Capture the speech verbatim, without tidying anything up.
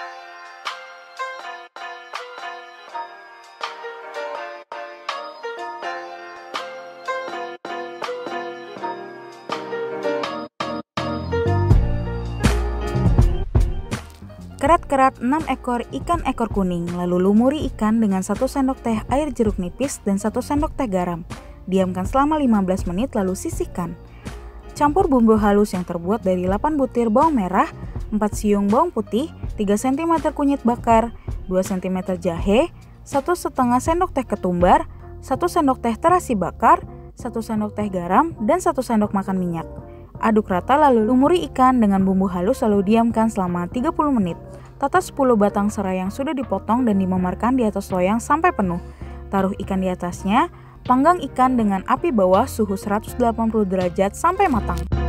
Kerat-kerat enam ekor ikan ekor kuning, lalu lumuri ikan dengan satu sendok teh air jeruk nipis dan satu sendok teh garam. Diamkan selama lima belas menit lalu sisihkan. Campur bumbu halus yang terbuat dari delapan butir bawang merah, empat siung bawang putih, tiga sentimeter kunyit bakar, dua sentimeter jahe, satu setengah sendok teh ketumbar, satu sendok teh terasi bakar, satu sendok teh garam, dan satu sendok makan minyak. Aduk rata lalu lumuri ikan dengan bumbu halus lalu diamkan selama tiga puluh menit. Tata sepuluh batang serai yang sudah dipotong dan dimemarkan di atas loyang sampai penuh. Taruh ikan di atasnya, panggang ikan dengan api bawah suhu seratus delapan puluh derajat sampai matang.